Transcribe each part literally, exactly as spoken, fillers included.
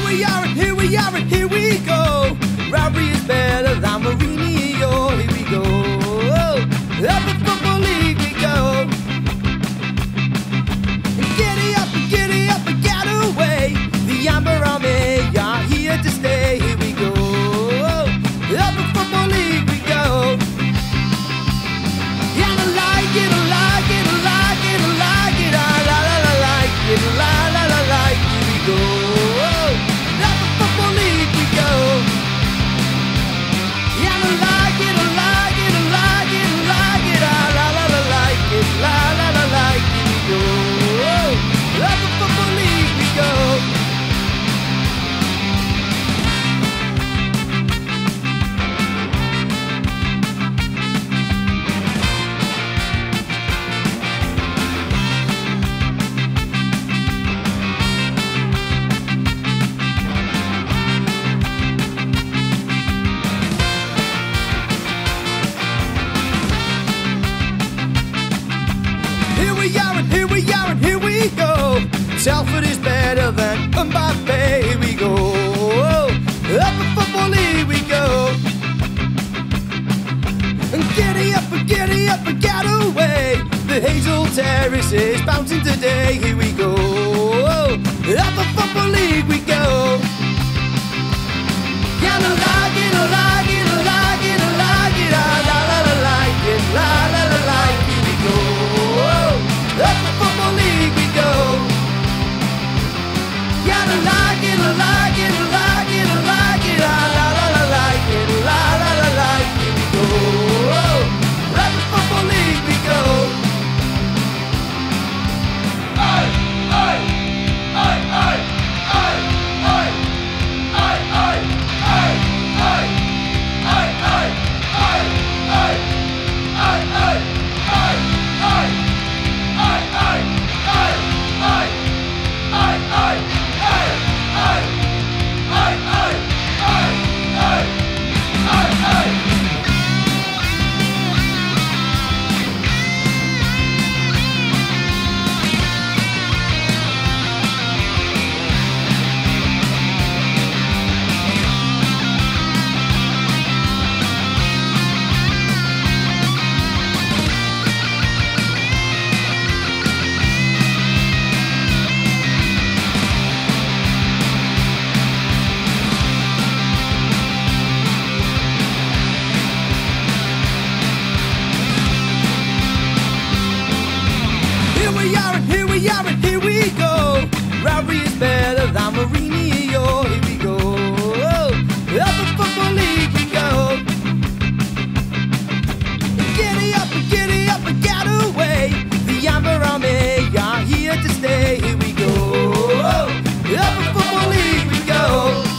we are, and here we are, and here we go. Rowdy is better than Marini, oh, here we go. Up the Football League we go. Giddy up, giddy up, and get away. The Amber Army are here to stay, here we go. Up the Football League we go. Yeah, I like it, I like it, I like it, I like it, I la la la like it, la la la like it, here we go. Up the Football League we go. Yeah, I like it, I like it, I like it, I like it, I la la la like it, la la la like it, here we go. Up the Football League we go. Here we are, and here we are, and here we go. Telford is better than Mbappe, here we go. Up the Football League we go. And giddy up, and giddy up, and get away. The Hazel Terrace is bouncing today, here we go. Up the Football League we go. Yeah, I like it, I like it, I like it, I like it, I la la la like it, la la la like it, here we go. Up the Football League we go. Yeah, I like it, I like it, I like it, I like it, I la la la like it, la la la like it, here we go. Up the Football League we go. Aye, aye, aye, aye, aye, aye, aye, aye, aye, aye, aye, aye, aye, aye, aye, aye, aye, aye. Aye, aye, aye, aye, aye, aye, aye, aye, aye, aye, aye, aye, aye, aye. Here we are, and here we are, and here we go. Rowdy is better than Marini, oh, here we go. Up the Football League we go. Giddy up, and giddy up, and get away. The Amber Army are here to stay, here we go. Up the Football League we go.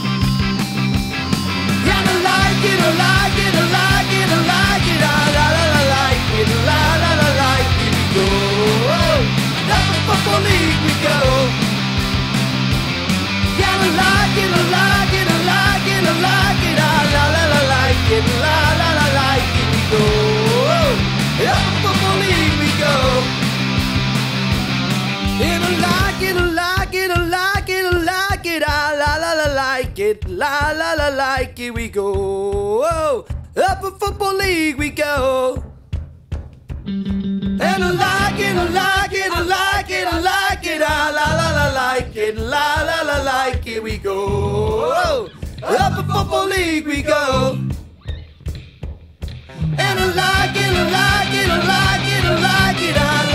Yeah, I like it, I like it, I like it, I like it, I la la la like it, la la la like it, here we go. Up the Football League we go. Yeah, I like it, I like it, I like it, I like it, I la la la like it, la la la like it, here we go. Up the Football League we go. And I like it, I like it, I like it, I like it, I la la la like it, la la la like it, we go. Up the Football League we go. And I like it, I like it, I like it, I like it, I la la la like it, la la la like it, we go. Up the Football League we go. And I like it, I like it, I like it, I like it, I